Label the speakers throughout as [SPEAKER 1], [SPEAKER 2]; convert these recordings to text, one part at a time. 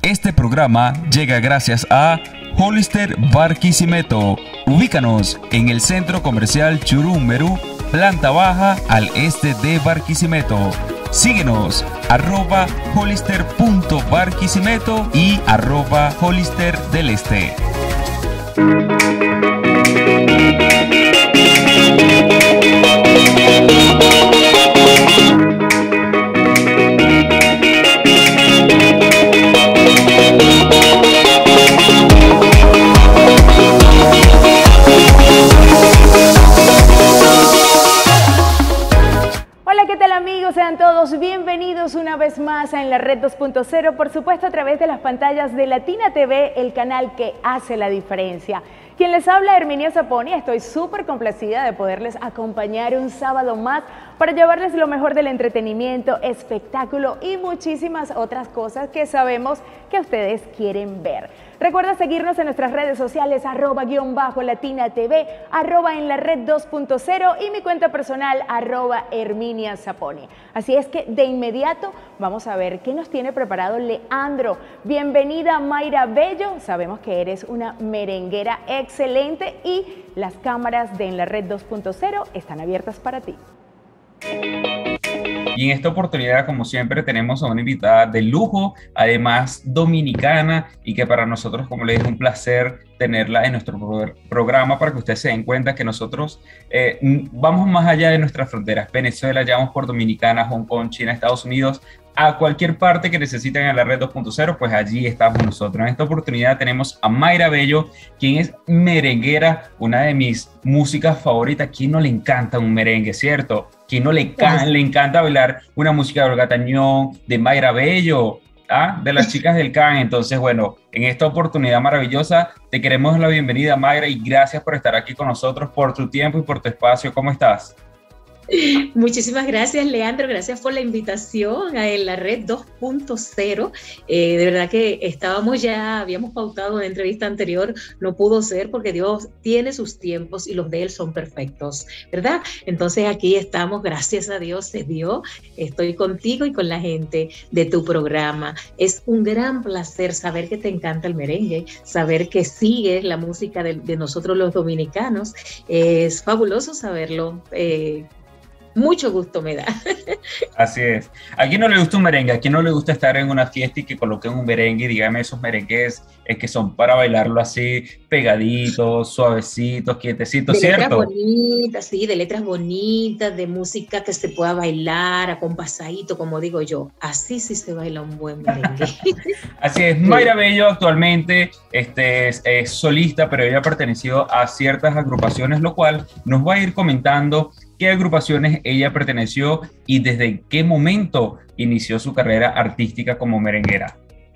[SPEAKER 1] Este programa llega gracias a Hollister Barquisimeto. Ubícanos en el Centro Comercial Churumberú, planta baja al este de Barquisimeto. Síguenos @hollister.barquisimeto y @hollister del este.
[SPEAKER 2] Sean todos bienvenidos una vez más a En la Red 2.0, por supuesto a través de las pantallas de Latina TV, el canal que hace la diferencia. Quien les habla, Herminia Saponi, estoy súper complacida de poderles acompañar un sábado más para llevarles lo mejor del entretenimiento, espectáculo y muchísimas otras cosas que sabemos que ustedes quieren ver. Recuerda seguirnos en nuestras redes sociales, @Latina TV, @En la Red 2.0 y mi cuenta personal, @Herminia Saponi. Así es que de inmediato vamos a ver qué nos tiene preparado Leandro. Bienvenida Mayra Bello, sabemos que eres una merenguera excelente y las cámaras de En la Red 2.0 están abiertas para ti.
[SPEAKER 3] Y en esta oportunidad, como siempre, tenemos a una invitada de lujo, además dominicana, y que para nosotros, como les dije, es un placer tenerla en nuestro programa para que ustedes se den cuenta que nosotros vamos más allá de nuestras fronteras. Venezuela, llevamos por Dominicana, Hong Kong, China, Estados Unidos, a cualquier parte que necesiten en la Red 2.0, pues allí estamos nosotros. En esta oportunidad tenemos a Mayra Bello, quien es merenguera, una de mis músicas favoritas. ¿Quién no le encanta un merengue, cierto? ¿Quién no le encanta bailar una música de Olga Tañón, de Mayra Bello, de las chicas del CAN? Entonces, bueno, en esta oportunidad maravillosa, te queremos dar la bienvenida, Mayra, y gracias por estar aquí con nosotros, por tu tiempo y por tu espacio. ¿Cómo estás?
[SPEAKER 4] Muchísimas gracias, Leandro, gracias por la invitación a En la Red 2.0. De verdad que habíamos pautado una entrevista anterior, no pudo ser porque Dios tiene sus tiempos y los de Él son perfectos, ¿verdad? Entonces aquí estamos, gracias a Dios se dio, estoy contigo y con la gente de tu programa. Es un gran placer saber que te encanta el merengue, saber que sigues la música de nosotros los dominicanos, es fabuloso saberlo. Mucho gusto me da.
[SPEAKER 3] Así es. ¿A quién no le gusta un merengue? ¿A quién no le gusta estar en una fiesta y que coloquen un merengue y dígame esos merengues que son para bailarlo así, pegaditos, suavecitos, quietecitos, ¿cierto?
[SPEAKER 4] De letras bonitas, sí, de letras bonitas, de música que se pueda bailar, acompasadito, como digo yo. Así sí se baila un buen merengue.
[SPEAKER 3] Así es. Mayra Bello actualmente es solista, pero ella ha pertenecido a ciertas agrupaciones, lo cual nos va a ir comentando qué agrupaciones ella perteneció y desde qué momento inició su carrera artística como merenguera.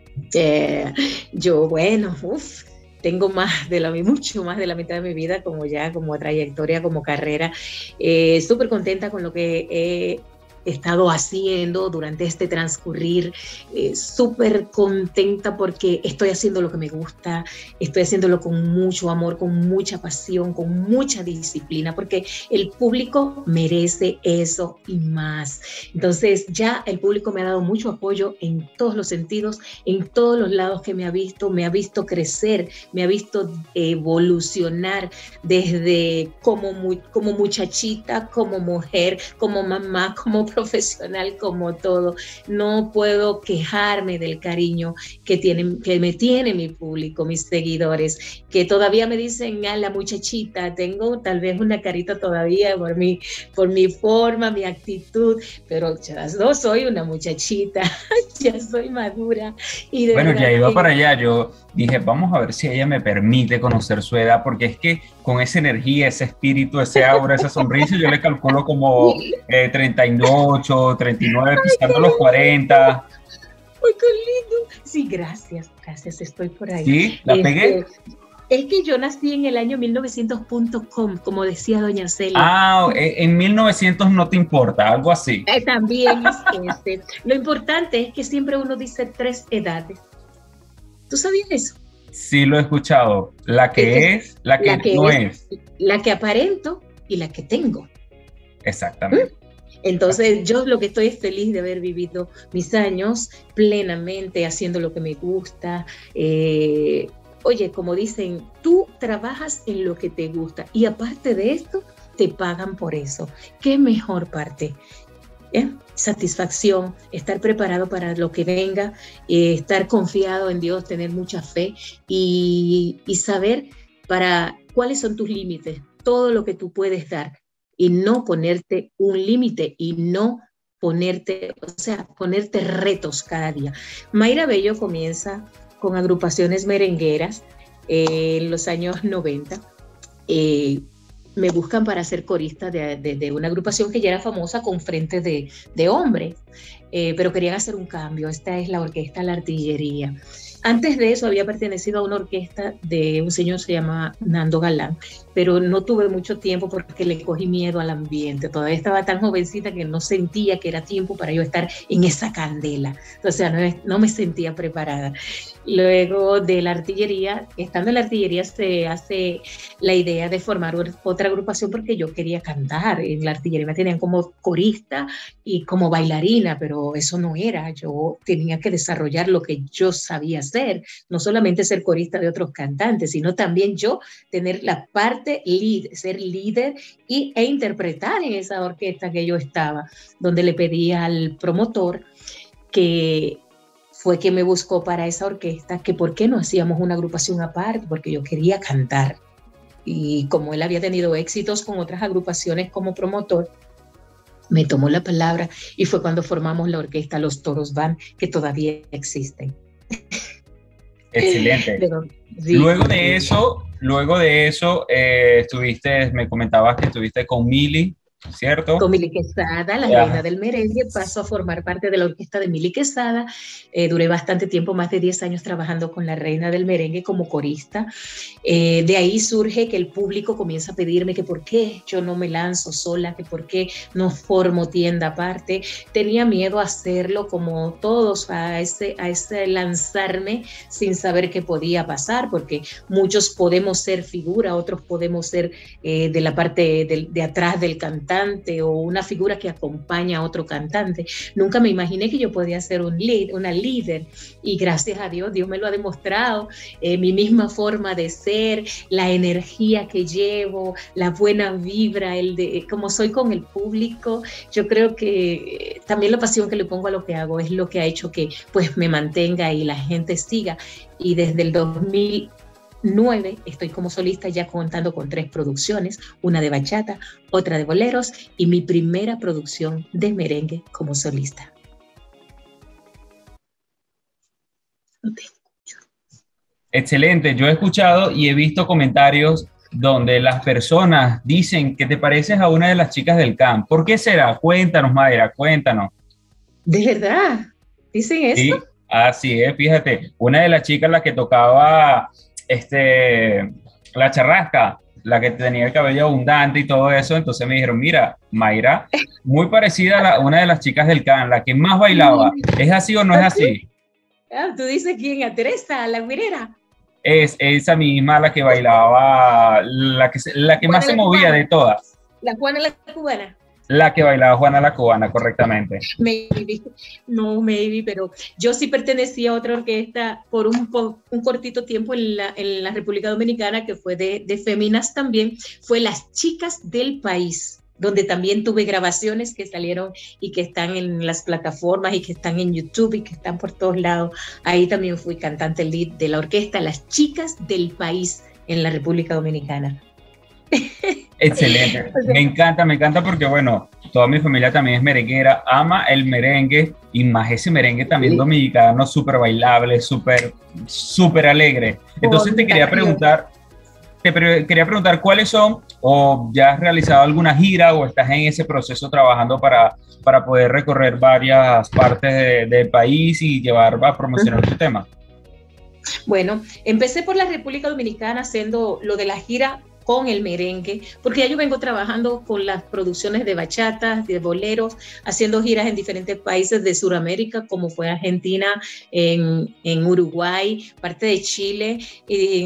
[SPEAKER 4] Tengo mucho más de la mitad de mi vida como trayectoria, como carrera. Súper contenta con lo que he estado haciendo durante este transcurrir, súper contenta porque estoy haciendo lo que me gusta, estoy haciéndolo con mucho amor, con mucha pasión, con mucha disciplina, porque el público merece eso y más. Entonces ya el público me ha dado mucho apoyo en todos los sentidos, en todos los lados que me ha visto crecer, me ha visto evolucionar desde como muchachita, como mujer, como mamá, como profesional, como todo. No puedo quejarme del cariño que me tiene mi público, mis seguidores, que todavía me dicen la muchachita. Tengo tal vez una carita todavía por mi forma, mi actitud, pero ya no soy una muchachita, ya soy madura. Y
[SPEAKER 3] bueno, ya iba para allá. Yo dije, vamos a ver si ella me permite conocer su edad, porque es que con esa energía, ese espíritu, ese aura, esa sonrisa, yo le calculo como 38, 39, pisando los 40.
[SPEAKER 4] ¡Ay, qué lindo! Sí, gracias, estoy por ahí.
[SPEAKER 3] ¿Sí? ¿La pegué?
[SPEAKER 4] Es que yo nací en el año 1900.com, como decía doña Celia.
[SPEAKER 3] En 1900 no te importa, algo así.
[SPEAKER 4] También es Lo importante es que siempre uno dice 3 edades. ¿Tú sabías eso?
[SPEAKER 3] Sí, lo he escuchado. La que es, la que no es.
[SPEAKER 4] La que aparento y la que tengo.
[SPEAKER 3] Exactamente.
[SPEAKER 4] Entonces, yo lo que estoy es feliz de haber vivido mis años plenamente, haciendo lo que me gusta. Oye, como dicen, tú trabajas en lo que te gusta y aparte de esto, te pagan por eso. ¿Qué mejor parte? Satisfacción, estar preparado para lo que venga, estar confiado en Dios, tener mucha fe y saber para cuáles son tus límites, todo lo que tú puedes dar y no ponerte un límite y no ponerte, o sea, ponerte retos cada día. Mayra Bello comienza con agrupaciones merengueras en los años 90. Me buscan para ser corista de una agrupación que ya era famosa con frente de hombre, pero querían hacer un cambio. Esta es la orquesta La Artillería. Antes de eso había pertenecido a una orquesta de un señor que se llama Nando Galán, pero no tuve mucho tiempo porque le cogí miedo al ambiente. Todavía estaba tan jovencita que no sentía que era tiempo para yo estar en esa candela. O sea, no me sentía preparada. Luego de La Artillería, estando en La Artillería se hace la idea de formar otra agrupación porque yo quería cantar. En La Artillería me tenían como corista y como bailarina, pero eso no era. Yo tenía que desarrollar lo que yo sabía hacer, no solamente ser corista de otros cantantes, sino también yo tener la parte ser líder e interpretar en esa orquesta que yo estaba, donde le pedí al promotor que fue quien me buscó para esa orquesta, que por qué no hacíamos una agrupación aparte, porque yo quería cantar. Y como él había tenido éxitos con otras agrupaciones como promotor, me tomó la palabra y fue cuando formamos la orquesta Los Toros Van, que todavía existen.
[SPEAKER 3] Excelente.
[SPEAKER 4] Pero, sí,
[SPEAKER 3] luego de eso, me comentabas que estuviste con Mili, ¿cierto?
[SPEAKER 4] Con Mili Quesada, la reina del merengue, pasó a formar parte de la orquesta de Mili Quesada. Duré bastante tiempo, más de 10 años trabajando con la reina del merengue como corista. De ahí surge que el público comienza a pedirme que por qué yo no me lanzo sola, que por qué no formo tienda aparte. Tenía miedo a hacerlo como todos, a ese lanzarme sin saber qué podía pasar, porque muchos podemos ser figura, otros podemos ser de la parte de atrás del cantante, o una figura que acompaña a otro cantante. Nunca me imaginé que yo podía ser una líder, y gracias a Dios, Dios me lo ha demostrado. Mi misma forma de ser, la energía que llevo, la buena vibra, como soy con el público, yo creo que también la pasión que le pongo a lo que hago es lo que ha hecho que pues me mantenga y la gente siga. Y desde el 2009 estoy como solista, ya contando con 3 producciones, una de bachata, otra de boleros y mi primera producción de merengue como solista.
[SPEAKER 3] Excelente, yo he escuchado y he visto comentarios donde las personas dicen que te pareces a una de las chicas del camp. ¿Por qué será? Cuéntanos, Mayra, cuéntanos.
[SPEAKER 4] ¿De verdad? ¿Dicen eso?
[SPEAKER 3] Sí, así es, fíjate, una de las chicas, la que tocaba la charrasca, la que tenía el cabello abundante y todo eso, entonces me dijeron, mira, Mayra, muy parecida a una de las chicas del can, la que más bailaba. ¿Es así o no es así?
[SPEAKER 4] ¿Tú dices quién? ¿A Teresa, la güirera?
[SPEAKER 3] Es esa misma la que bailaba, la que más se movía de todas.
[SPEAKER 4] La Juana la cubana.
[SPEAKER 3] La que bailaba Juana la cubana, correctamente.
[SPEAKER 4] Maybe, pero yo sí pertenecía a otra orquesta por un cortito tiempo en la República Dominicana, que fue de féminas también, fue Las Chicas del País, donde también tuve grabaciones que salieron y que están en las plataformas y que están en YouTube y que están por todos lados. Ahí también fui cantante lead de la orquesta Las Chicas del País en la República Dominicana.
[SPEAKER 3] Excelente, me encanta porque bueno, toda mi familia también es merenguera, ama el merengue y más ese merengue también dominicano, súper bailable, súper alegre. Entonces te quería preguntar cuáles son, o ya has realizado alguna gira o estás en ese proceso trabajando para poder recorrer varias partes del país y llevar a promocionar tu tema.
[SPEAKER 4] Bueno, empecé por la República Dominicana haciendo lo de la gira con el merengue, porque ya yo vengo trabajando con las producciones de bachata, de boleros, haciendo giras en diferentes países de Sudamérica, como fue Argentina, en Uruguay, parte de Chile,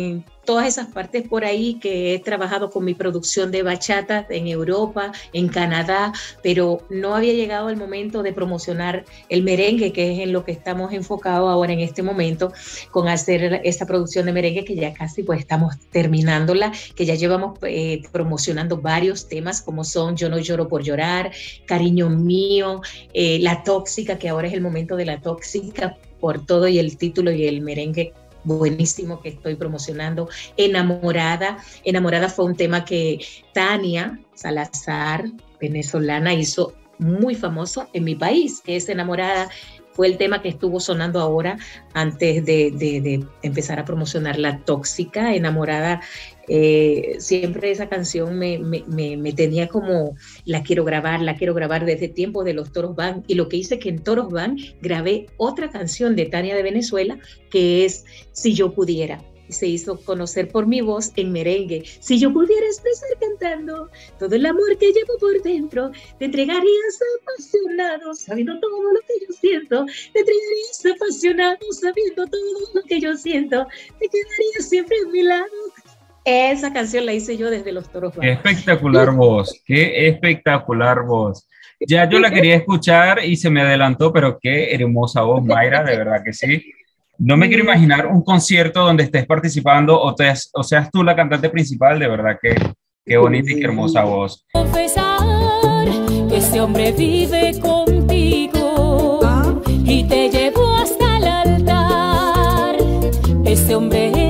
[SPEAKER 4] todas esas partes por ahí, que he trabajado con mi producción de bachata en Europa, en Canadá, pero no había llegado el momento de promocionar el merengue, que es en lo que estamos enfocados ahora en este momento, con hacer esta producción de merengue, que ya casi pues estamos terminándola, que ya llevamos promocionando varios temas, como son Yo no lloro por llorar, Cariño mío, La tóxica, que ahora es el momento de La tóxica, por todo y el título y el merengue buenísimo que estoy promocionando. Enamorada. Enamorada fue un tema que Tania Salazar, venezolana, hizo muy famoso en mi país, que es Enamorada. Fue el tema que estuvo sonando ahora antes de empezar a promocionar La tóxica. Enamorada, siempre esa canción me tenía como, la quiero grabar desde tiempo de los Toros Band, y lo que hice que en Toros Band grabé otra canción de Tania de Venezuela, que es Si yo pudiera. Se hizo conocer por mi voz en merengue. Si yo pudiera expresar cantando todo el amor que llevo por dentro, te entregarías apasionado sabiendo todo lo que yo siento, te entregarías apasionado sabiendo todo lo que yo siento, te quedarías siempre a mi lado. Esa canción la hice yo desde los Toros Bajos.
[SPEAKER 3] Qué espectacular voz, qué espectacular voz. Ya yo la quería escuchar y se me adelantó, pero qué hermosa voz, Mayra, de verdad que sí. No me quiero imaginar un concierto donde estés participando o seas tú la cantante principal, de verdad que qué bonita y qué hermosa voz.
[SPEAKER 5] Confesar que ese hombre vive contigo y te llevó hasta el altar. Ese hombre es.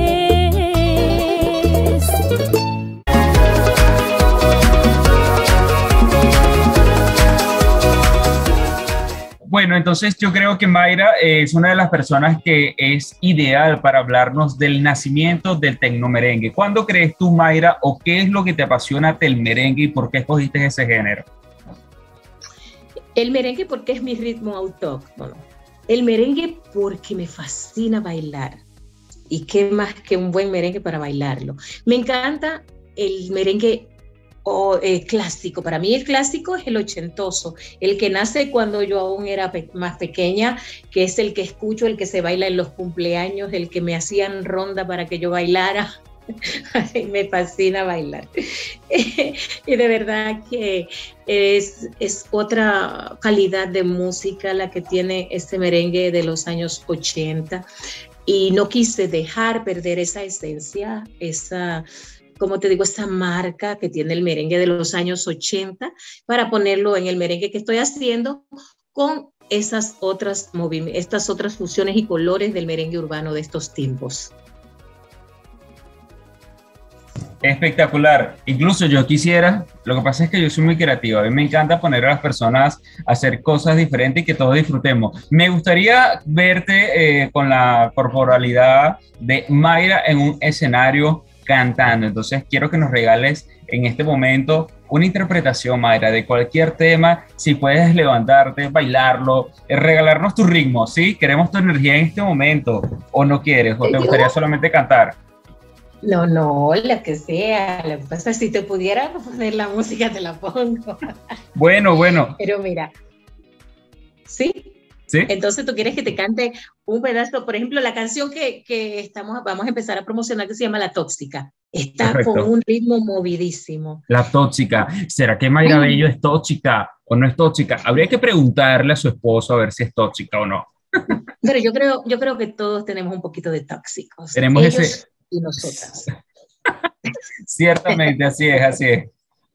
[SPEAKER 3] Bueno, entonces yo creo que Mayra es una de las personas que es ideal para hablarnos del nacimiento del tecnomerengue. ¿Cuándo crees tú, Mayra, o qué es lo que te apasiona del merengue y por qué escogiste ese género?
[SPEAKER 4] El merengue porque es mi ritmo autóctono. El merengue porque me fascina bailar. Y qué más que un buen merengue para bailarlo. Me encanta el merengue clásico. Para mí el clásico es el ochentoso, el que nace cuando yo aún era más pequeña, que es el que escucho, el que se baila en los cumpleaños, el que me hacían ronda para que yo bailara. Me fascina bailar. Y de verdad que es otra calidad de música la que tiene este merengue de los años 80, y no quise dejar perder esa esencia, como te digo, esa marca que tiene el merengue de los años 80, para ponerlo en el merengue que estoy haciendo con estas otras fusiones y colores del merengue urbano de estos tiempos.
[SPEAKER 3] Espectacular. Incluso yo quisiera, lo que pasa es que yo soy muy creativo, a mí me encanta poner a las personas a hacer cosas diferentes y que todos disfrutemos. Me gustaría verte con la corporalidad de Mayra en un escenario cantando. Entonces quiero que nos regales en este momento una interpretación, Mayra, de cualquier tema. Si puedes levantarte, bailarlo, regalarnos tu ritmo, ¿sí? Queremos tu energía en este momento, o no quieres, o te gustaría solamente cantar.
[SPEAKER 4] No, la que sea. Lo que pasa es que si te pudiera poner la música, te la pongo.
[SPEAKER 3] Bueno.
[SPEAKER 4] Pero mira, ¿sí?
[SPEAKER 3] ¿Sí?
[SPEAKER 4] Entonces tú quieres que te cante un pedazo, por ejemplo, la canción que vamos a empezar a promocionar, que se llama La Tóxica. Está
[SPEAKER 3] Perfecto.
[SPEAKER 4] con un ritmo movidísimo.
[SPEAKER 3] La tóxica. ¿Será que Mayra Bello es tóxica o no es tóxica? Habría que preguntarle a su esposo a ver si es tóxica o no.
[SPEAKER 4] Pero yo creo que todos tenemos un poquito de tóxicos.
[SPEAKER 3] Tenemos
[SPEAKER 4] ellos
[SPEAKER 3] ese...
[SPEAKER 4] y nosotras.
[SPEAKER 3] Ciertamente, así es.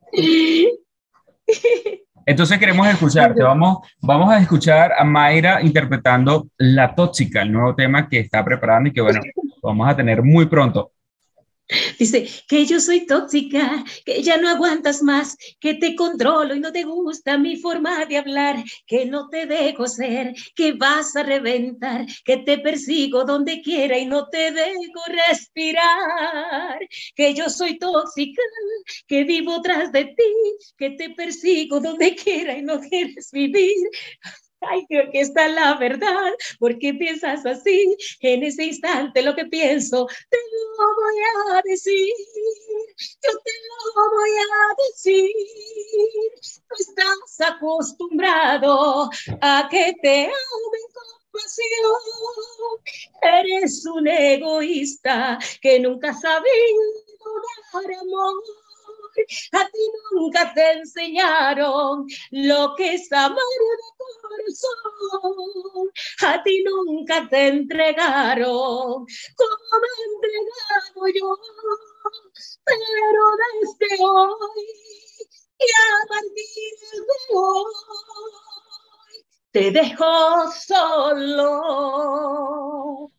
[SPEAKER 3] Entonces queremos escucharte, vamos a escuchar a Mayra interpretando La Tóxica, el nuevo tema que está preparando y que bueno, vamos a tener muy pronto.
[SPEAKER 4] Dice que yo soy tóxica, que ya no aguantas más, que te controlo y no te gusta mi forma de hablar, que no te dejo ser, que vas a reventar, que te persigo donde quiera y no te dejo respirar, que yo soy tóxica, que vivo tras de ti, que te persigo donde quiera y no quieres vivir. Ay, creo que está la verdad, porque piensas así, en ese instante lo que pienso, te lo voy a decir, yo te lo voy a decir, tú estás acostumbrado a que te amen pasión. Eres un egoísta que nunca ha sabido dar amor. A ti nunca te enseñaron lo que es amar de corazón. A ti nunca te entregaron como me he entregado yo. Pero desde hoy y a partir de hoy te dejo solo.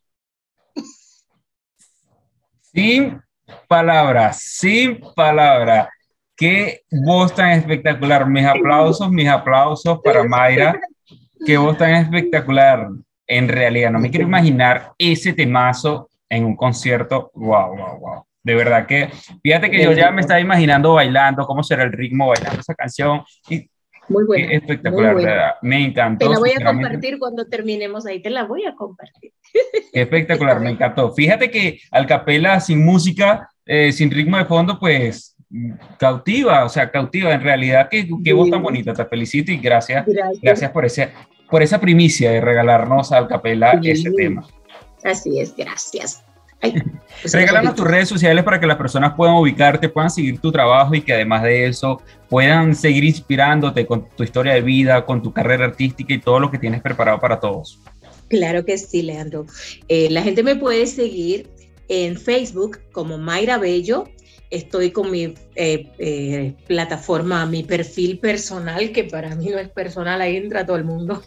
[SPEAKER 3] Sin palabras, sin palabras. Qué voz tan espectacular. Mis aplausos para Mayra. Qué voz tan espectacular. En realidad, no me quiero imaginar ese temazo en un concierto. Wow, wow, wow. De verdad que, fíjate que yo ya me estaba imaginando bailando, cómo será el ritmo bailando esa canción. Y
[SPEAKER 4] muy buena.
[SPEAKER 3] Qué espectacular,
[SPEAKER 4] muy buena.
[SPEAKER 3] ¿Verdad? Me encantó.
[SPEAKER 4] Te la voy a compartir cuando terminemos ahí, te la voy a compartir.
[SPEAKER 3] Qué espectacular, me encantó. Fíjate que al capela, sin música, sin ritmo de fondo, pues cautiva, o sea, cautiva. En realidad, qué voz tan bonita, te felicito y gracias por esa primicia de regalarnos al capela ese tema.
[SPEAKER 4] Así es, gracias.
[SPEAKER 3] Regálanos tus redes sociales para que las personas puedan ubicarte, puedan seguir tu trabajo y que además de eso puedan seguir inspirándote con tu historia de vida, con tu carrera artística y todo lo que tienes preparado para todos.
[SPEAKER 4] Claro que sí, Leandro. La gente me puede seguir en Facebook como Mayra Bello. Estoy con mi plataforma, mi perfil personal, que para mí no es personal, ahí entra todo el mundo.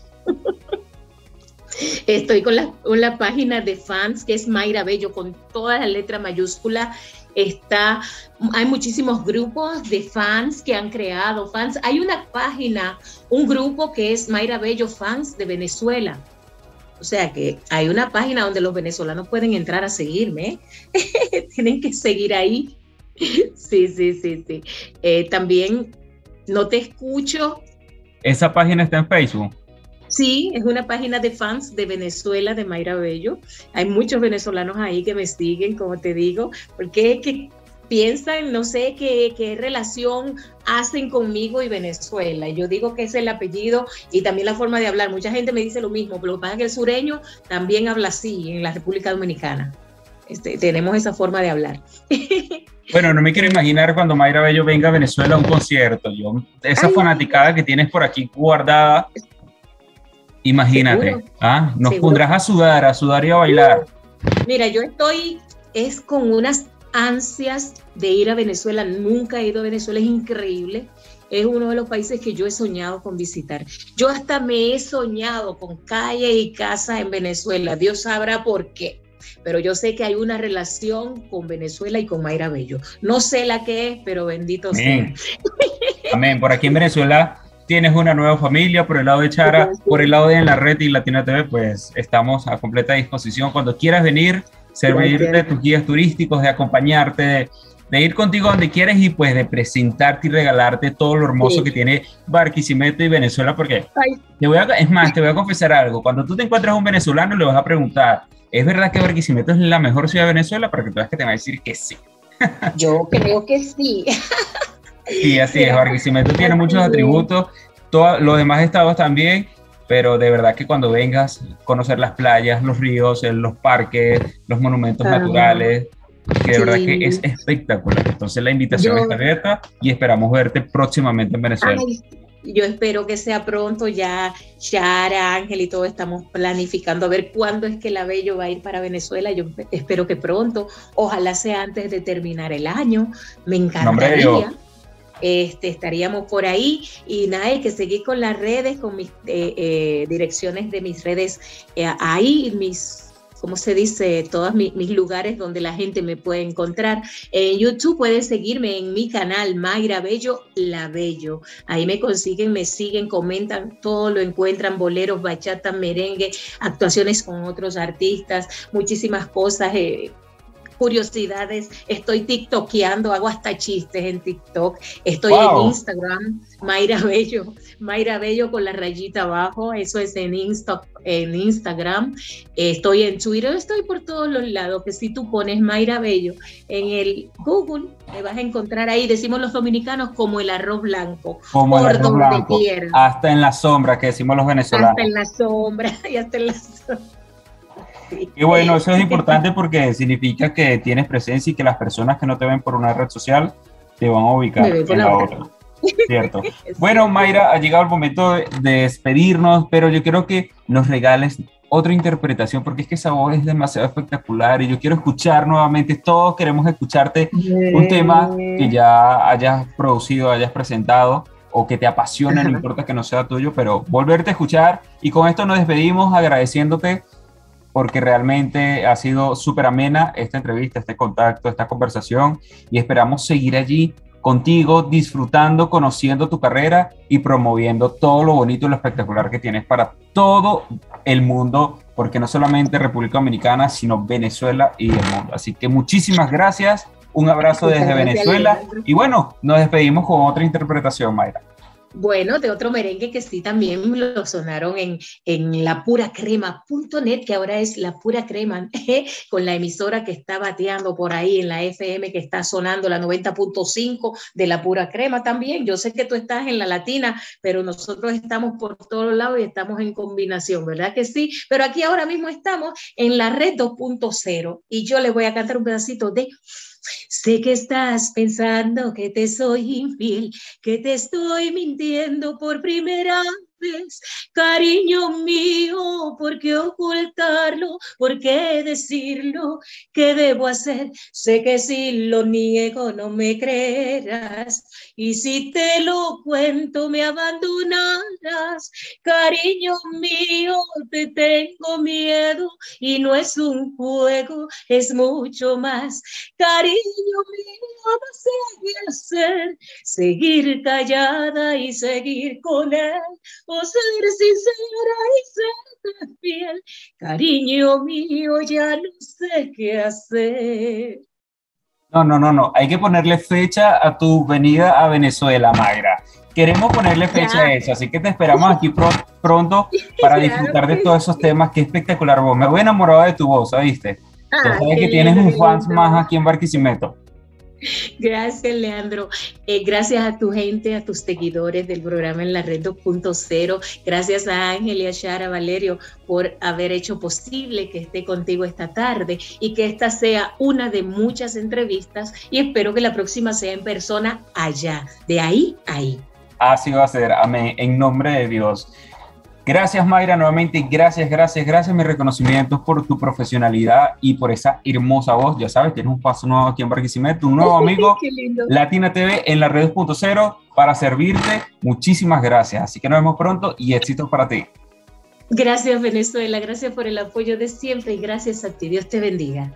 [SPEAKER 4] Estoy con la página de fans, que es Mayra Bello, con toda la letra mayúscula. Hay muchísimos grupos de fans que han creado fans. Hay una página, un grupo que es Mayra Bello Fans de Venezuela. O sea que hay una página donde los venezolanos pueden entrar a seguirme. Tienen que seguir ahí. Sí. También No Te Escucho.
[SPEAKER 3] ¿Esa página está en Facebook?
[SPEAKER 4] Sí, es una página de fans de Venezuela, de Mayra Bello. Hay muchos venezolanos ahí que me siguen, como te digo, porque es que piensan, no sé qué relación hacen conmigo y Venezuela. Yo digo que es el apellido y también la forma de hablar. Mucha gente me dice lo mismo, pero lo que pasa es que el sureño también habla así en la República Dominicana. Tenemos esa forma de hablar.
[SPEAKER 3] Bueno, no me quiero imaginar cuando Mayra Bello venga a Venezuela a un concierto. Esa fanaticada que tienes por aquí guardada, imagínate, nos
[SPEAKER 4] ¿Seguro?
[SPEAKER 3] pondrás a sudar y a bailar.
[SPEAKER 4] Mira, yo estoy con unas ansias de ir a Venezuela. Nunca he ido a Venezuela, es increíble. Es uno de los países que yo he soñado con visitar. Yo hasta me he soñado con calle y casa en Venezuela. Dios sabrá por qué. Pero yo sé que hay una relación con Venezuela y con Mayra Bello. No sé la que es, pero bendito sea.
[SPEAKER 3] Amén. Por aquí en Venezuela tienes una nueva familia, por el lado de Chara, por el lado de En la Red y Latina TV, pues estamos a completa disposición. Cuando quieras venir, servir de tus guías turísticos, de acompañarte, de ir contigo donde quieres y pues de presentarte y regalarte todo lo hermoso que tiene Barquisimeto y Venezuela, porque te voy a confesar algo. Cuando tú te encuentras a un venezolano, le vas a preguntar, ¿es verdad que Barquisimeto es la mejor ciudad de Venezuela? Para que tú veas que te va a decir que sí.
[SPEAKER 4] Yo creo que sí.
[SPEAKER 3] Sí, así es. Barquisimeto tiene muchos atributos, los demás estados también, pero de verdad que cuando vengas a conocer las playas, los ríos, los parques, los monumentos naturales, que de verdad que es espectacular. Entonces la invitación está abierta y esperamos verte próximamente en Venezuela.
[SPEAKER 4] Yo espero que sea pronto. Ya Chara, Ángel y todo estamos planificando a ver cuándo es que la Bello va a ir para Venezuela. Yo espero que pronto, ojalá sea antes de terminar el año. Me encantaría. Estaríamos por ahí y nada, hay que seguir con las redes, con mis direcciones de mis redes, ahí ¿cómo se dice? Todos mis lugares donde la gente me puede encontrar. En YouTube pueden seguirme en mi canal Mayra Bello, La Bello. Ahí me consiguen, me siguen, comentan, todo lo encuentran, boleros, bachata, merengue, actuaciones con otros artistas, muchísimas cosas. curiosidades, estoy tiktokeando, hago hasta chistes en TikTok, estoy
[SPEAKER 3] Wow.
[SPEAKER 4] en Instagram, Mayra Bello con la rayita abajo, eso es en Instagram, estoy en Twitter, estoy por todos los lados, que si tú pones Mayra Bello en el Google, me vas a encontrar ahí, decimos los dominicanos, como el arroz blanco,
[SPEAKER 3] Como el
[SPEAKER 4] por
[SPEAKER 3] arroz
[SPEAKER 4] donde
[SPEAKER 3] blanco,
[SPEAKER 4] quieras.
[SPEAKER 3] hasta en la sombra, que decimos los venezolanos.
[SPEAKER 4] Hasta en la sombra, y hasta en la sombra. Sí.
[SPEAKER 3] Y bueno, eso es importante porque significa que tienes presencia y que las personas que no te ven por una red social te van a ubicar
[SPEAKER 4] Me ven por
[SPEAKER 3] en
[SPEAKER 4] la
[SPEAKER 3] la
[SPEAKER 4] otra.
[SPEAKER 3] otra. Cierto. Bueno, Mayra, ha llegado el momento de despedirnos, pero yo quiero que nos regales otra interpretación porque es que esa voz es demasiado espectacular y yo quiero escuchar nuevamente, todos queremos escucharte un tema que ya hayas producido, hayas presentado o que te apasione, no importa que no sea tuyo, pero volverte a escuchar y con esto nos despedimos agradeciéndote porque realmente ha sido súper amena esta entrevista, este contacto, esta conversación y esperamos seguir allí contigo, disfrutando, conociendo tu carrera y promoviendo todo lo bonito y lo espectacular que tienes para todo el mundo, porque no solamente República Dominicana, sino Venezuela y el mundo. Así que muchísimas gracias, un abrazo desde Venezuela y bueno, nos despedimos con otra interpretación, Mayra.
[SPEAKER 4] Bueno, de otro merengue que sí también lo sonaron en lapuracrema.net, que ahora es La Pura Crema, con la emisora que está bateando por ahí en la FM, que está sonando la 90.5 de La Pura Crema también. Yo sé que tú estás en la Latina, pero nosotros estamos por todos lados y estamos en combinación, ¿verdad que sí? Pero aquí ahora mismo estamos en la red 2.0 y yo les voy a cantar un pedacito de... Sé que estás pensando que te soy infiel, que te estoy mintiendo por primera vez. Cariño mío, ¿por qué ocultarlo? ¿Por qué decirlo? ¿Qué debo hacer? Sé que si lo niego no me creerás. Y si te lo cuento me abandonarás. Cariño mío, te tengo miedo y no es un juego, es mucho más. Cariño mío, no sé qué hacer, seguir callada y seguir con él, o ser sincera y serte fiel. Cariño mío, ya no sé qué hacer.
[SPEAKER 3] No, hay que ponerle fecha a tu venida a Venezuela, Mayra. Queremos ponerle fecha a eso, así que te esperamos aquí pronto para disfrutar de todos esos temas. Qué espectacular voz. Me voy enamorado de tu voz, ¿oíste? Ya sabes que tienes un fans más aquí en Barquisimeto.
[SPEAKER 4] Gracias, Leandro. Gracias a tu gente, a tus seguidores del programa en la red 2.0. Gracias a Ángel y a Shara Valerio por haber hecho posible que esté contigo esta tarde y que esta sea una de muchas entrevistas y espero que la próxima sea en persona allá, de ahí a ahí.
[SPEAKER 3] Así va a ser, amén, en nombre de Dios. Gracias, Mayra, nuevamente, gracias, mi reconocimiento por tu profesionalidad y por esa hermosa voz. Ya sabes, tienes un paso nuevo aquí en Barquisimeto, un nuevo amigo, Latina TV en la red 2.0 para servirte. Muchísimas gracias, así que nos vemos pronto y éxitos para ti.
[SPEAKER 4] Gracias, Venezuela, gracias por el apoyo de siempre y gracias a ti. Dios te bendiga.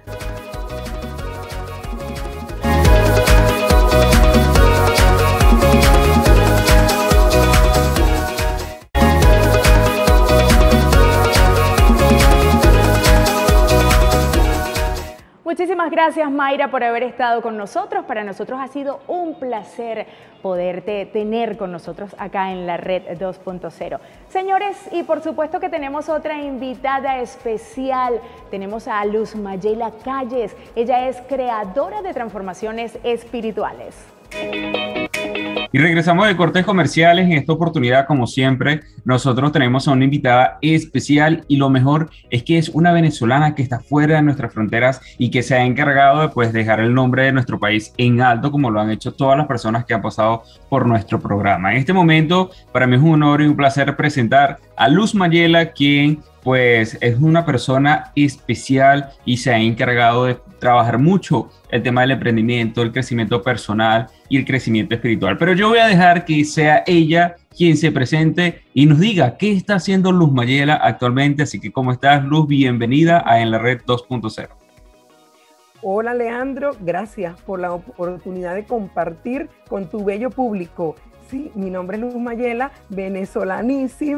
[SPEAKER 2] Muchísimas gracias, Mayra, por haber estado con nosotros. Para nosotros ha sido un placer poderte tener con nosotros acá en la red 2.0. Señores, y por supuesto que tenemos otra invitada especial. Tenemos a Luz Mayela Calles. Ella es creadora de transformaciones espirituales.
[SPEAKER 3] Y regresamos de cortes comerciales. En esta oportunidad, como siempre, nosotros tenemos a una invitada especial y lo mejor es que es una venezolana que está fuera de nuestras fronteras y que se ha encargado de pues, dejar el nombre de nuestro país en alto, como lo han hecho todas las personas que han pasado por nuestro programa. En este momento, para mí es un honor y un placer presentar a Luz Mayela, quien pues es una persona especial y se ha encargado de trabajar mucho el tema del emprendimiento, el crecimiento personal y el crecimiento espiritual. Pero yo voy a dejar que sea ella quien se presente y nos diga qué está haciendo Luz Mayela actualmente. Así que, ¿cómo estás, Luz? Bienvenida a En la Red 2.0.
[SPEAKER 6] Hola, Leandro. Gracias por la oportunidad de compartir con tu bello público. Sí, mi nombre es Luz Mayela, venezolanísima,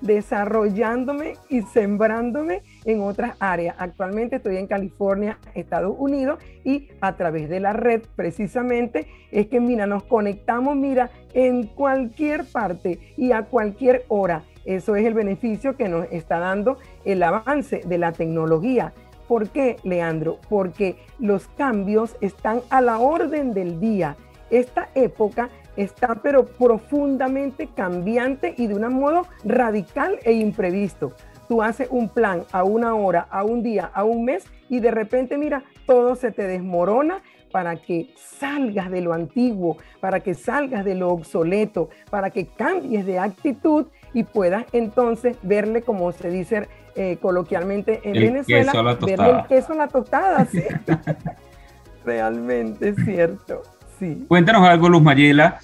[SPEAKER 6] desarrollándome y sembrándome en otras áreas. Actualmente estoy en California, Estados Unidos, y a través de la red precisamente es que, mira, nos conectamos, mira, en cualquier parte y a cualquier hora. Eso es el beneficio que nos está dando el avance de la tecnología. ¿Por qué, Leandro? Porque los cambios están a la orden del día. Esta época está pero profundamente cambiante y de un modo radical e imprevisto. Tú haces un plan a una hora, a un día, a un mes, y de repente, mira, todo se te desmorona para que salgas de lo antiguo, para que salgas de lo obsoleto, para que cambies de actitud y puedas entonces verle, como se dice coloquialmente en Venezuela, verle el queso a la tostada, ¿sí? Realmente es cierto, sí.
[SPEAKER 3] Cuéntanos algo, Luz Mayela,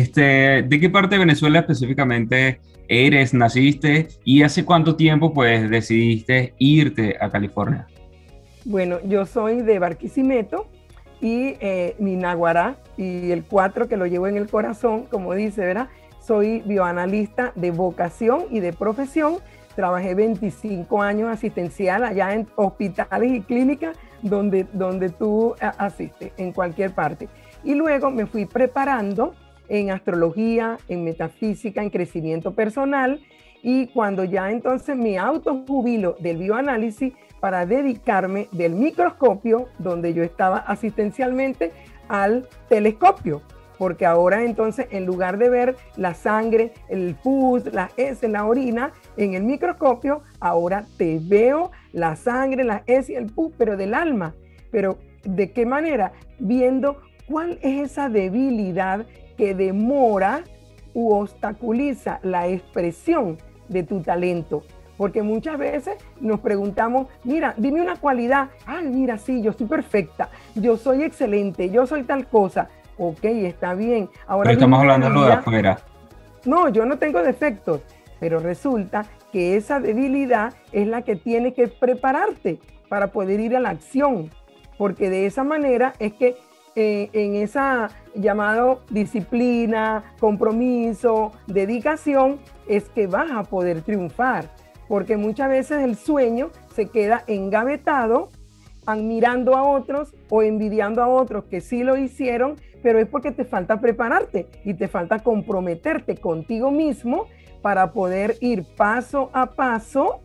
[SPEAKER 3] ¿de qué parte de Venezuela específicamente eres, naciste, y hace cuánto tiempo pues decidiste irte a California?
[SPEAKER 6] Bueno, yo soy de Barquisimeto, y mi naguará y el 4 que lo llevo en el corazón, como dice, ¿verdad? Soy bioanalista de vocación y de profesión. Trabajé 25 años asistencial allá en hospitales y clínicas donde tú asistes, en cualquier parte. Y luego me fui preparando en astrología, en metafísica, en crecimiento personal, y cuando ya entonces me autojubilo del bioanálisis para dedicarme del microscopio, donde yo estaba asistencialmente, al telescopio, porque ahora entonces en lugar de ver la sangre, el pus, las heces, la orina en el microscopio, ahora te veo la sangre, las heces y el pus, pero del alma. Pero ¿de qué manera? Viendo cuál es esa debilidad que demora u obstaculiza la expresión de tu talento. Porque muchas veces nos preguntamos, mira, dime una cualidad. Ay, mira, sí, yo soy perfecta, yo soy excelente, yo soy tal cosa. Ok, está bien. Ahora,
[SPEAKER 3] pero estamos hablando de lo de afuera.
[SPEAKER 6] No, yo no tengo defectos, pero resulta que esa debilidad es la que tiene que prepararte para poder ir a la acción. Porque de esa manera es que en esa llamado disciplina, compromiso, dedicación, es que vas a poder triunfar. Porque muchas veces el sueño se queda engavetado, admirando a otros o envidiando a otros que sí lo hicieron, pero es porque te falta prepararte y te falta comprometerte contigo mismo para poder ir paso a paso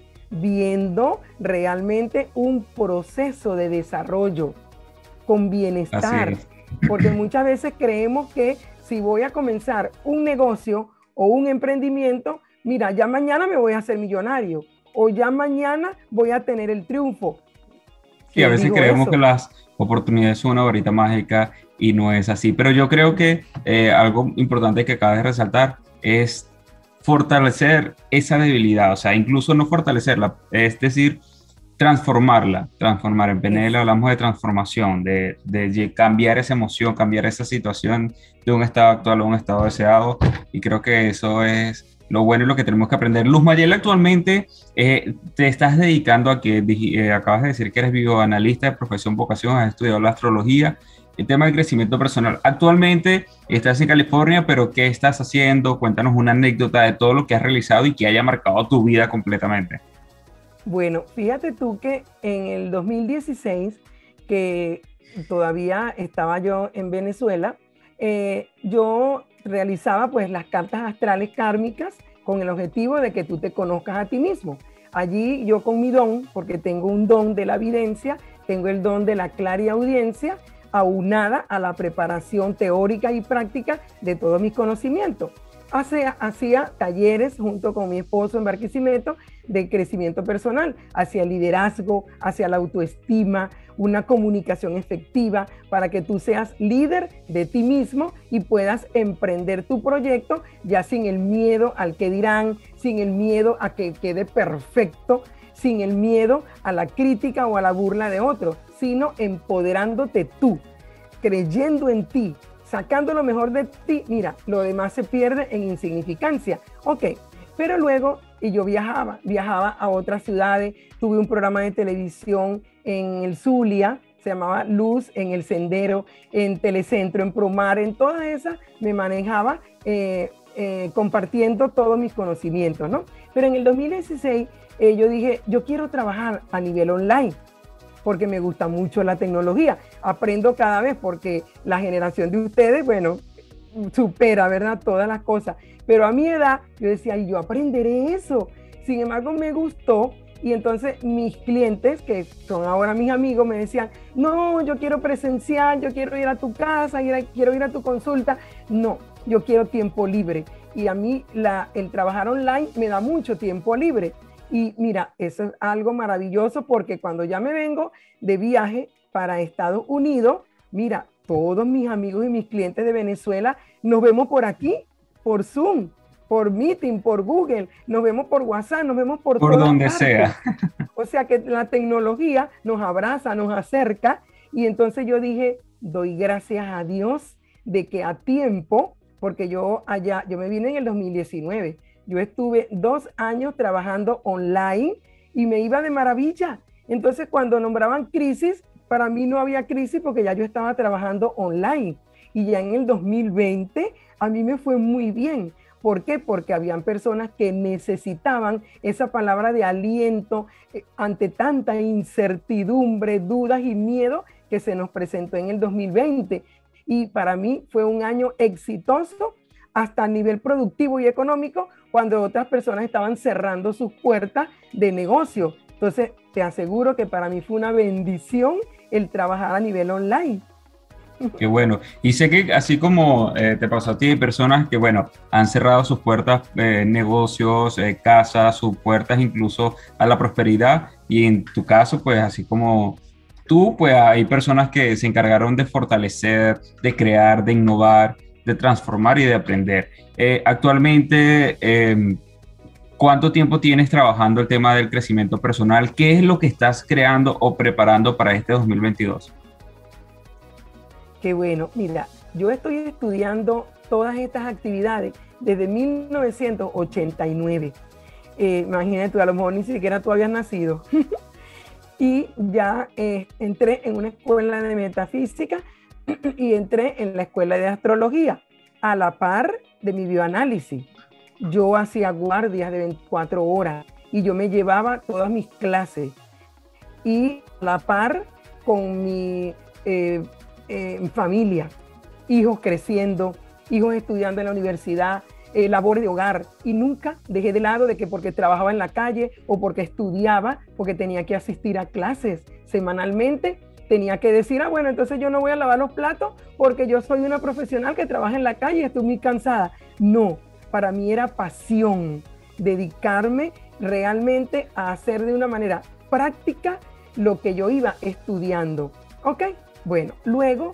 [SPEAKER 6] viendo realmente un proceso de desarrollo con bienestar. Porque muchas veces creemos que si voy a comenzar un negocio o un emprendimiento, mira, ya mañana me voy a hacer millonario o ya mañana voy a tener el triunfo.
[SPEAKER 3] Sí, a veces creemos que las oportunidades son una varita mágica y no es así. Pero yo creo que algo importante que acabas de resaltar es fortalecer esa debilidad, o sea, incluso no fortalecerla, es decir, transformarla. En PNL hablamos de transformación, de cambiar esa emoción, cambiar esa situación de un estado actual a un estado deseado, y creo que eso es lo bueno y lo que tenemos que aprender. Luz Mayela, actualmente te estás dedicando a que acabas de decir que eres bioanalista de profesión vocación, has estudiado la astrología, el tema del crecimiento personal. Actualmente estás en California, pero ¿qué estás haciendo? Cuéntanos una anécdota de todo lo que has realizado y que haya marcado tu vida completamente.
[SPEAKER 6] Bueno, fíjate tú que en el 2016, que todavía estaba yo en Venezuela, yo realizaba pues las cartas astrales kármicas con el objetivo de que tú te conozcas a ti mismo. Allí yo con mi don, porque tengo un don de la evidencia, tengo el don de la clariaudiencia, aunada a la preparación teórica y práctica de todos mis conocimientos. Hacía talleres junto con mi esposo en Barquisimeto de crecimiento personal, hacia el liderazgo, hacia la autoestima, una comunicación efectiva para que tú seas líder de ti mismo y puedas emprender tu proyecto ya sin el miedo al que dirán, sin el miedo a que quede perfecto, sin el miedo a la crítica o a la burla de otros, sino empoderándote tú, creyendo en ti, sacando lo mejor de ti. Mira, lo demás se pierde en insignificancia. Ok, pero luego yo viajaba a otras ciudades, tuve un programa de televisión en el Zulia, se llamaba Luz en el Sendero, en Telecentro, en Promar, en todas esas me manejaba compartiendo todos mis conocimientos, ¿no? Pero en el 2016 yo dije, yo quiero trabajar a nivel online, porque me gusta mucho la tecnología. Aprendo cada vez porque la generación de ustedes, bueno, supera, ¿verdad? Todas las cosas. Pero a mi edad, yo decía, yo aprenderé eso. Sin embargo, me gustó. Y entonces mis clientes, que son ahora mis amigos, me decían, no, yo quiero presencial, yo quiero ir a tu casa, quiero ir a tu consulta. No, yo quiero tiempo libre. Y a mí el trabajar online me da mucho tiempo libre. Y mira, eso es algo maravilloso porque cuando ya me vengo de viaje para Estados Unidos, mira, todos mis amigos y mis clientes de Venezuela nos vemos por aquí, por Zoom, por Meeting, por Google, nos vemos por WhatsApp, nos vemos por
[SPEAKER 3] donde
[SPEAKER 6] partes.
[SPEAKER 3] sea.
[SPEAKER 6] O sea que la tecnología nos abraza, nos acerca. Y entonces yo dije, doy gracias a Dios de que a tiempo, porque yo me vine en el 2019, yo estuve 2 años trabajando online y me iba de maravilla. Entonces, cuando nombraban crisis, para mí no había crisis porque ya yo estaba trabajando online. Y ya en el 2020 a mí me fue muy bien. ¿Por qué? Porque habían personas que necesitaban esa palabra de aliento ante tanta incertidumbre, dudas y miedo que se nos presentó en el 2020. Y para mí fue un año exitoso hasta a nivel productivo y económico, cuando otras personas estaban cerrando sus puertas de negocio. Entonces, te aseguro que para mí fue una bendición el trabajar a nivel online.
[SPEAKER 3] Qué bueno. Y sé que así como te pasó a ti, hay personas que, bueno, han cerrado sus puertas, negocios, casas, sus puertas incluso a la prosperidad. Y en tu caso, pues así como tú, pues hay personas que se encargaron de fortalecer, de crear, de innovar, de transformar y de aprender. Actualmente, ¿cuánto tiempo tienes trabajando el tema del crecimiento personal? ¿Qué es lo que estás creando o preparando para este 2022?
[SPEAKER 6] Qué bueno. Mira, yo estoy estudiando todas estas actividades desde 1989. Imagínate, tú a lo mejor ni siquiera tú habías nacido. Y ya entré en una escuela de metafísica y entré en la escuela de astrología, a la par de mi bioanálisis. Yo hacía guardias de 24 horas y yo me llevaba todas mis clases. Y a la par con mi familia, hijos creciendo, hijos estudiando en la universidad, labores de hogar. Y nunca dejé de lado de que porque trabajaba en la calle o porque estudiaba, porque tenía que asistir a clases semanalmente, tenía que decir, bueno, entonces yo no voy a lavar los platos porque yo soy una profesional que trabaja en la calle y estoy muy cansada. No, para mí era pasión dedicarme realmente a hacer de una manera práctica lo que yo iba estudiando. ¿Ok? Bueno, luego,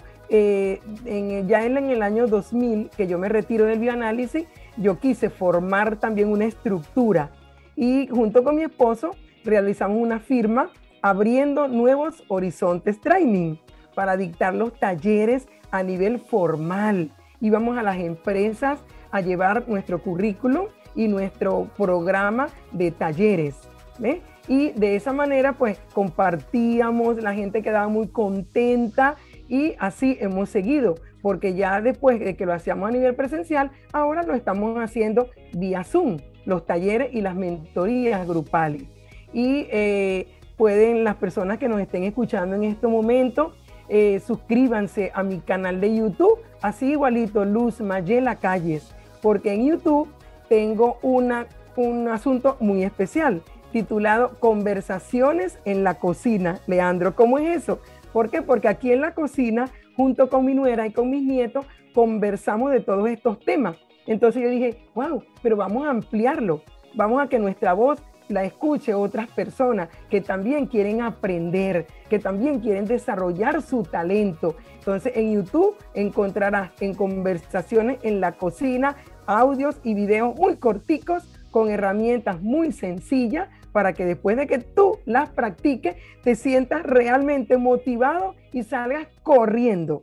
[SPEAKER 6] ya en el año 2000, que yo me retiro del bioanálisis, yo quise formar también una estructura y junto con mi esposo realizamos una firma abriendo nuevos horizontes training para dictar los talleres a nivel formal. Íbamos a las empresas a llevar nuestro currículum y nuestro programa de talleres, ¿ves? Y de esa manera pues compartíamos, la gente quedaba muy contenta y así hemos seguido, porque ya después de que lo hacíamos a nivel presencial, ahora lo estamos haciendo vía Zoom, los talleres y las mentorías grupales. Y pueden las personas que nos estén escuchando en este momento, suscríbanse a mi canal de YouTube, así igualito, Luz Mayela Calles, porque en YouTube tengo un asunto muy especial, titulado Conversaciones en la Cocina. Leandro, ¿cómo es eso? ¿Por qué? Porque aquí en la cocina, junto con mi nuera y con mis nietos, conversamos de todos estos temas. Entonces yo dije, wow, pero vamos a ampliarlo, vamos a que nuestra voz la escuche otras personas que también quieren aprender, que también quieren desarrollar su talento. Entonces en YouTube encontrarás en Conversaciones en la Cocina audios y videos muy corticos con herramientas muy sencillas para que después de que tú las practiques te sientas realmente motivado y salgas corriendo.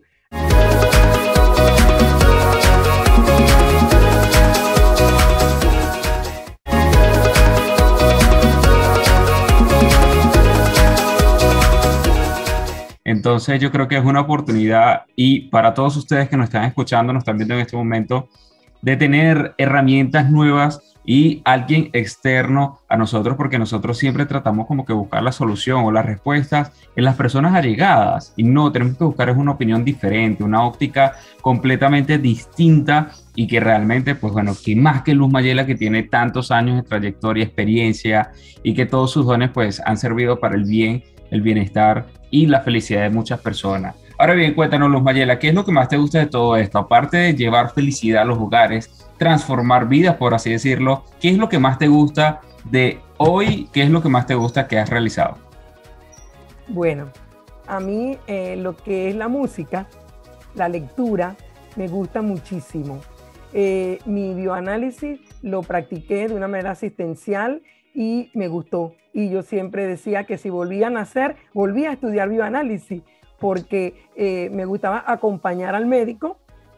[SPEAKER 3] Entonces yo creo que es una oportunidad y para todos ustedes que nos están escuchando, nos están viendo en este momento, de tener herramientas nuevas y alguien externo a nosotros, porque nosotros siempre tratamos como que buscar la solución o las respuestas en las personas allegadas, y no, tenemos que buscar es una opinión diferente, una óptica completamente distinta, y que realmente, pues bueno, que más que Luz Mayela, que tiene tantos años de trayectoria, experiencia, y que todos sus dones pues han servido para el bien, el bienestar y la felicidad de muchas personas. Ahora bien, cuéntanos, Luz Mayela, ¿qué es lo que más te gusta de todo esto? Aparte de llevar felicidad a los hogares, transformar vidas, por así decirlo, ¿qué es lo que más te gusta de hoy? ¿Qué es lo que más te gusta que has realizado?
[SPEAKER 6] Bueno, a mí lo que es la música, la lectura, me gusta muchísimo. Mi bioanálisis lo practiqué de una manera asistencial y me gustó. Y yo siempre decía que si volvía a nacer, volvía a estudiar bioanálisis, porque me gustaba acompañar al médico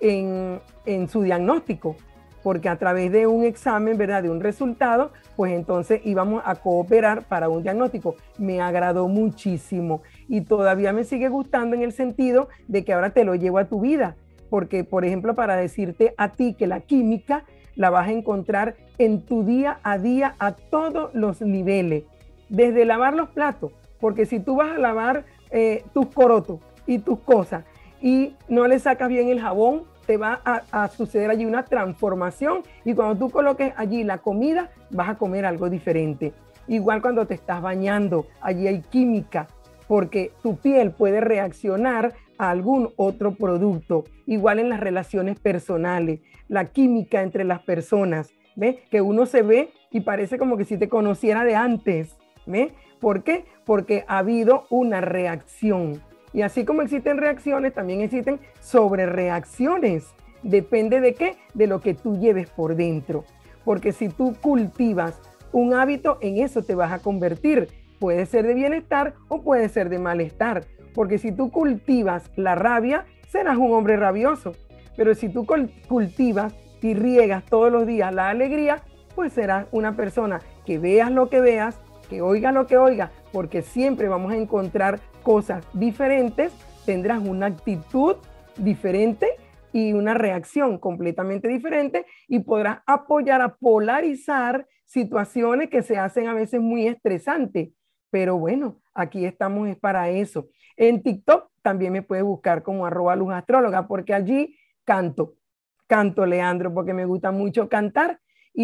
[SPEAKER 6] en su diagnóstico, porque a través de un examen, ¿verdad?, de un resultado, pues entonces íbamos a cooperar para un diagnóstico. Me agradó muchísimo y todavía me sigue gustando en el sentido de que ahora te lo llevo a tu vida, porque, por ejemplo, para decirte a ti que la química la vas a encontrar en tu día a día a todos los niveles, desde lavar los platos, porque si tú vas a lavar tus corotos y tus cosas y no le sacas bien el jabón, te va a suceder allí una transformación, y cuando tú coloques allí la comida, vas a comer algo diferente. Igual cuando te estás bañando, allí hay química, porque tu piel puede reaccionar a algún otro producto. Igual en las relaciones personales, la química entre las personas, ¿ves? Que uno se ve y parece como que si te conociera de antes, ¿ves? ¿Por qué? Porque ha habido una reacción. Y así como existen reacciones, también existen sobrereacciones. Depende de qué, de lo que tú lleves por dentro. Porque si tú cultivas un hábito, en eso te vas a convertir. Puede ser de bienestar o puede ser de malestar. Porque si tú cultivas la rabia, serás un hombre rabioso. Pero si tú cultivas y riegas todos los días la alegría, pues serás una persona que veas lo que veas, que oigas lo que oigas, porque siempre vamos a encontrar cosas diferentes, tendrás una actitud diferente y una reacción completamente diferente, y podrás apoyar a polarizar situaciones que se hacen a veces muy estresantes. Pero bueno, aquí estamos es para eso. En TikTok también me puedes buscar como @luzastróloga, porque allí canto, Leandro, porque me gusta mucho cantar,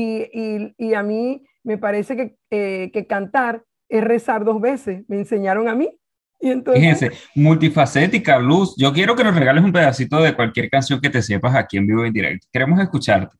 [SPEAKER 6] y a mí me parece que cantar es rezar 2 veces, me enseñaron a mí. Y entonces,
[SPEAKER 3] Fíjense, multifacética, Luz. Yo quiero que nos regales un pedacito de cualquier canción que te sepas aquí en vivo y en directo. Queremos escucharte.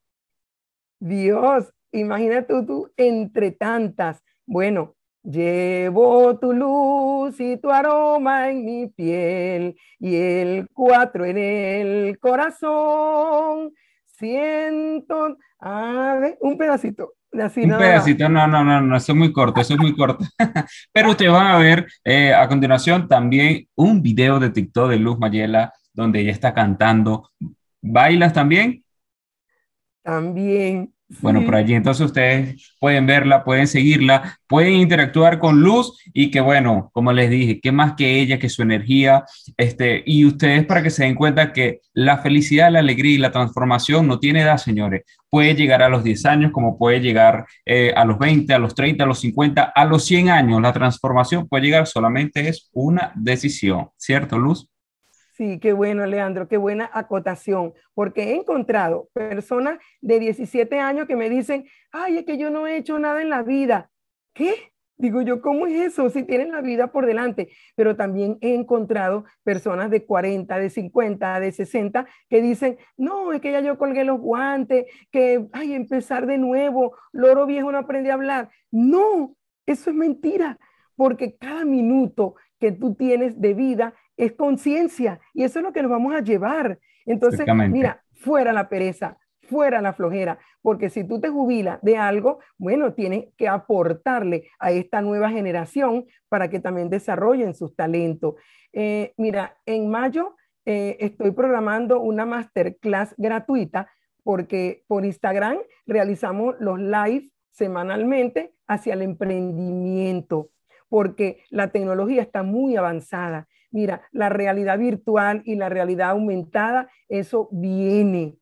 [SPEAKER 6] Dios, imagínate tú entre tantas. Bueno, llevo tu luz y tu aroma en mi piel y el 4 en el corazón. Siento, a ver, un pedacito, así
[SPEAKER 3] Un
[SPEAKER 6] nada más.
[SPEAKER 3] pedacito, no, eso es muy corto, eso es muy corto. Pero ustedes van a ver a continuación también un video de TikTok de Luz Mayela, donde ella está cantando. ¿Bailas también?
[SPEAKER 6] También,
[SPEAKER 3] Bueno, por
[SPEAKER 6] sí.
[SPEAKER 3] allí entonces ustedes pueden verla, pueden seguirla, pueden interactuar con Luz, y que bueno, como les dije, qué más que ella, que su energía, y ustedes para que se den cuenta que la felicidad, la alegría y la transformación no tiene edad, señores. Puede llegar a los 10 años, como puede llegar a los 20, a los 30, a los 50, a los 100 años. La transformación puede llegar, solamente es una decisión, ¿cierto, Luz?
[SPEAKER 6] Sí, qué bueno, Leandro, qué buena acotación, porque he encontrado personas de 17 años que me dicen, ay, es que yo no he hecho nada en la vida. ¿Qué? Digo yo, ¿cómo es eso? Si tienen la vida por delante. Pero también he encontrado personas de 40, de 50, de 60 que dicen, no, es que ya yo colgué los guantes, que, ay, empezar de nuevo, loro viejo no aprende a hablar. No, eso es mentira, porque cada minuto que tú tienes de vida es conciencia, y eso es lo que nos vamos a llevar. Entonces,
[SPEAKER 3] Exactamente.
[SPEAKER 6] mira, fuera la pereza, fuera la flojera, porque si tú te jubilas de algo, bueno, tienes que aportarle a esta nueva generación para que también desarrollen sus talentos. Mira, en mayo estoy programando una masterclass gratuita, porque por Instagram realizamos los live semanalmente hacia el emprendimiento, porque la tecnología está muy avanzada. Mira, la realidad virtual y la realidad aumentada, eso viene.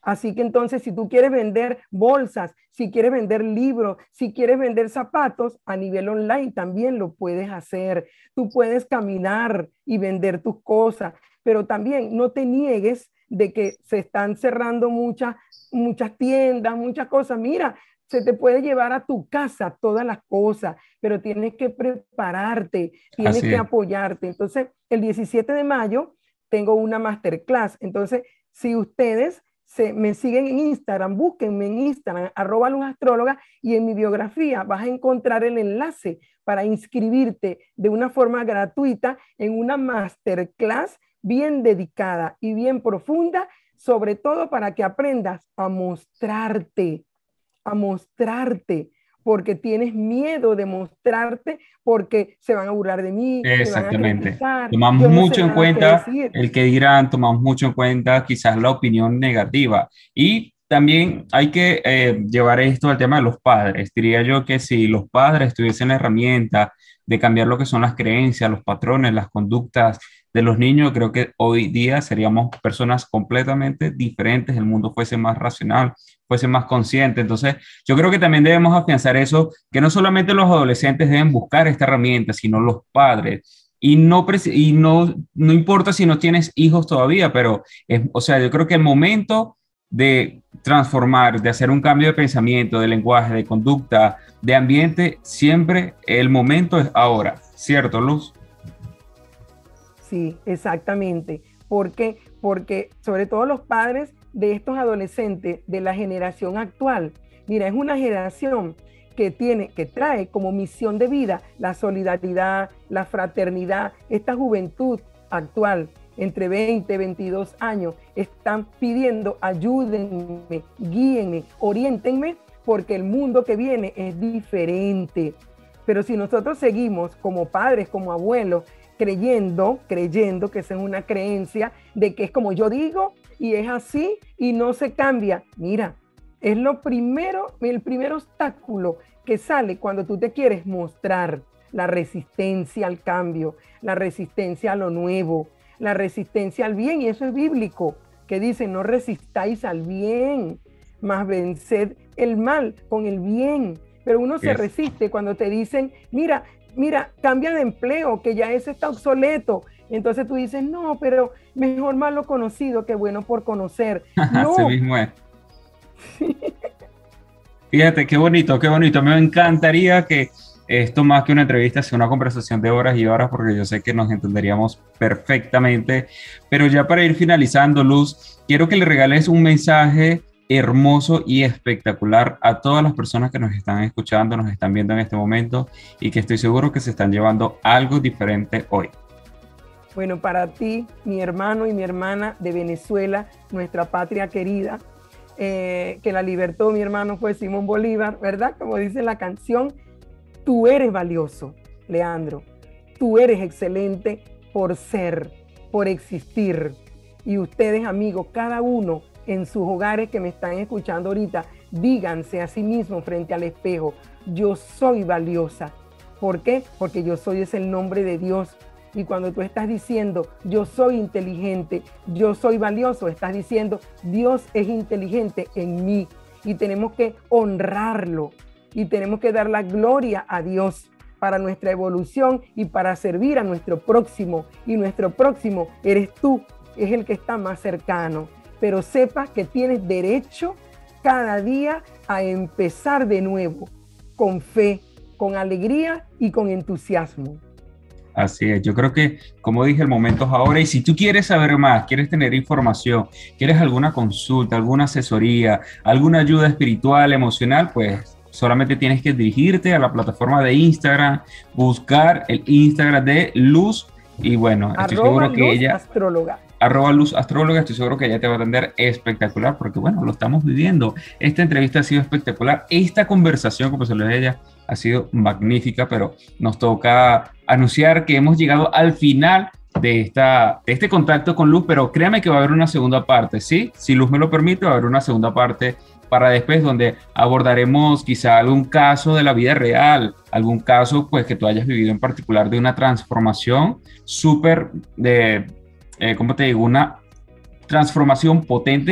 [SPEAKER 6] Así que entonces, si tú quieres vender bolsas, si quieres vender libros, si quieres vender zapatos, a nivel online también lo puedes hacer. Tú puedes caminar y vender tus cosas, pero también no te niegues de que se están cerrando muchas tiendas, muchas cosas. Mira, se te puede llevar a tu casa todas las cosas, pero tienes que prepararte, tienes que apoyarte. Entonces, el 17 de mayo tengo una masterclass. Entonces, si ustedes me siguen en Instagram, búsquenme en Instagram, @luzastróloga, y en mi biografía vas a encontrar el enlace para inscribirte de una forma gratuita en una masterclass bien dedicada y bien profunda, sobre todo para que aprendas a mostrarte, porque tienes miedo de mostrarte, porque se van a burlar de mí.
[SPEAKER 3] Exactamente. Tomamos mucho en cuenta el que dirán, tomamos mucho en cuenta quizás la opinión negativa. Y también hay que llevar esto al tema de los padres. Diría yo que si los padres tuviesen la herramienta de cambiar lo que son las creencias, los patrones, las conductas de los niños, creo que hoy día seríamos personas completamente diferentes, el mundo fuese más racional, fuese más consciente. Entonces, yo creo que también debemos afianzar eso, que no solamente los adolescentes deben buscar esta herramienta, sino los padres. Y no importa si no tienes hijos todavía, pero, o sea, yo creo que el momento de transformar, de hacer un cambio de pensamiento, de lenguaje, de conducta, de ambiente, siempre el momento es ahora, ¿cierto, Luz?
[SPEAKER 6] Sí, exactamente. ¿Por qué? Porque sobre todo los padres de estos adolescentes de la generación actual, mira, es una generación que trae como misión de vida la solidaridad, la fraternidad. Esta juventud actual, entre 20 y 22 años, están pidiendo: ayúdenme, guíenme, oriéntenme, porque el mundo que viene es diferente. Pero si nosotros seguimos como padres, como abuelos, creyendo que esa es una creencia de que es como yo digo y es así y no se cambia. Mira, es el primer obstáculo que sale cuando tú te quieres mostrar: la resistencia al cambio, la resistencia a lo nuevo, la resistencia al bien. Y eso es bíblico, que dice: no resistáis al bien, mas venced el mal con el bien. Pero uno se resiste cuando te dicen: mira, cambia de empleo, que ya ese está obsoleto. Entonces tú dices: no, pero mejor malo conocido que bueno por conocer. No.
[SPEAKER 3] Así mismo es. Sí. Fíjate, qué bonito, qué bonito. Me encantaría que esto, más que una entrevista, sea una conversación de horas y horas, porque yo sé que nos entenderíamos perfectamente. Pero ya para ir finalizando, Luz, quiero que le regales un mensaje hermoso y espectacular a todas las personas que nos están escuchando, nos están viendo en este momento, y que estoy seguro que se están llevando algo diferente hoy.
[SPEAKER 6] Bueno, para ti, mi hermano y mi hermana de Venezuela, nuestra patria querida, que la libertó mi hermano fue Simón Bolívar, ¿verdad? Como dice la canción, tú eres valioso, Leandro. Tú eres excelente por ser, por existir. Y ustedes, amigos, cada uno en sus hogares que me están escuchando ahorita, díganse a sí mismos frente al espejo: yo soy valiosa. ¿Por qué? Porque yo soy es el nombre de Dios. Y cuando tú estás diciendo: yo soy inteligente, yo soy valioso, estás diciendo: Dios es inteligente en mí. Y tenemos que honrarlo y tenemos que dar la gloria a Dios para nuestra evolución y para servir a nuestro próximo. Y nuestro próximo eres tú, es el que está más cercano. Pero sepa que tienes derecho cada día a empezar de nuevo, con fe, con alegría y con entusiasmo.
[SPEAKER 3] Así es, yo creo que, como dije, el momento es ahora. Y si tú quieres saber más, quieres tener información, quieres alguna consulta, alguna asesoría, alguna ayuda espiritual, emocional, pues solamente tienes que dirigirte a la plataforma de Instagram, buscar el Instagram de Luz, y bueno, estoy seguro que ella... @luzastróloga, estoy seguro que ella te va a atender espectacular, porque bueno, lo estamos viviendo. Esta entrevista ha sido espectacular, esta conversación, como se lo dije a ella, ha sido magnífica, pero nos toca anunciar que hemos llegado al final de este contacto con Luz, pero créame que va a haber una segunda parte, ¿sí? Si Luz me lo permite, va a haber una segunda parte para después, donde abordaremos quizá algún caso de la vida real, algún caso pues que tú hayas vivido en particular de una transformación súper ¿cómo te digo? Una transformación potente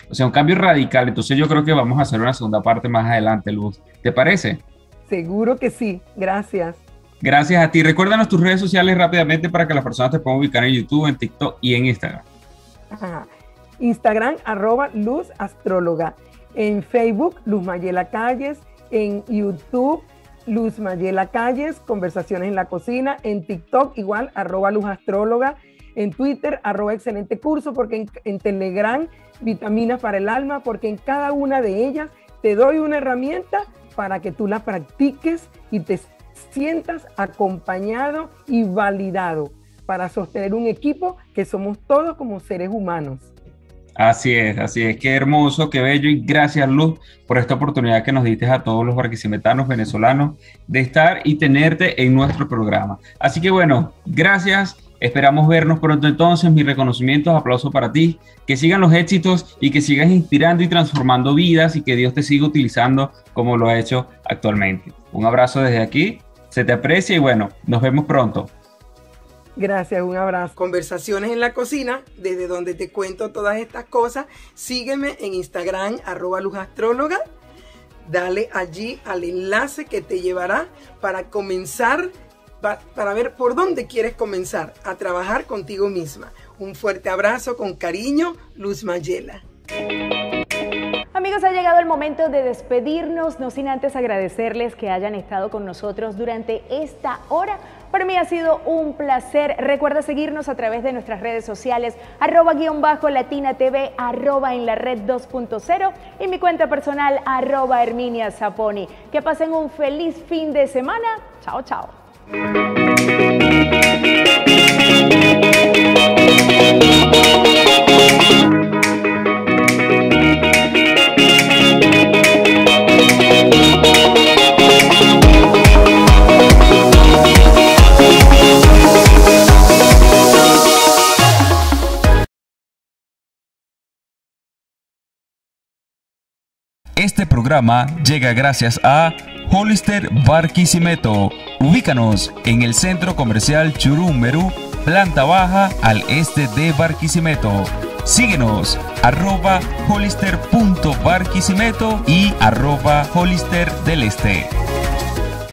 [SPEAKER 3] o sea, un cambio radical. Entonces yo creo que vamos a hacer una segunda parte más adelante, Luz. ¿Te parece?
[SPEAKER 6] Seguro que sí, gracias.
[SPEAKER 3] Gracias a ti. Recuérdanos tus redes sociales rápidamente para que las personas te puedan ubicar en YouTube, en TikTok y en Instagram.
[SPEAKER 6] Ajá. Instagram, @LuzAstróloga. En Facebook, Luz Mayela Calles. En YouTube, Luz Mayela Calles, Conversaciones en la Cocina. En TikTok, igual, @LuzAstróloga. En Twitter, @Excelente Curso, porque en Telegram, Vitaminas para el Alma, porque en cada una de ellas te doy una herramienta para que tú la practiques y te sientas acompañado y validado para sostener un equipo que somos todos como seres humanos.
[SPEAKER 3] Así es, qué hermoso, qué bello, y gracias, Luz, por esta oportunidad que nos diste a todos los barquisimetanos venezolanos de estar y tenerte en nuestro programa. Así que bueno, gracias, esperamos vernos pronto entonces, mis reconocimientos, aplausos para ti, que sigan los éxitos y que sigas inspirando y transformando vidas y que Dios te siga utilizando como lo ha hecho actualmente. Un abrazo desde aquí, se te aprecia y bueno, nos vemos pronto.
[SPEAKER 6] Gracias, un abrazo. Conversaciones en la Cocina, desde donde te cuento todas estas cosas. Sígueme en Instagram, @LuzAstróloga. Dale allí al enlace que te llevará para comenzar, para ver por dónde quieres comenzar a trabajar contigo misma. Un fuerte abrazo con cariño, Luz Mayela.
[SPEAKER 2] Amigos, ha llegado el momento de despedirnos, no sin antes agradecerles que hayan estado con nosotros durante esta hora. Para mí ha sido un placer. Recuerda seguirnos a través de nuestras redes sociales, @_LatinaTV, @enlared 2.0 y mi cuenta personal, @Herminia Saponi. Que pasen un feliz fin de semana. Chao, chao.
[SPEAKER 1] Este programa llega gracias a Hollister Barquisimeto. Ubícanos en el Centro Comercial Churumberú, planta baja al este de Barquisimeto. Síguenos, @Hollister.Barquisimeto y @Hollister del Este.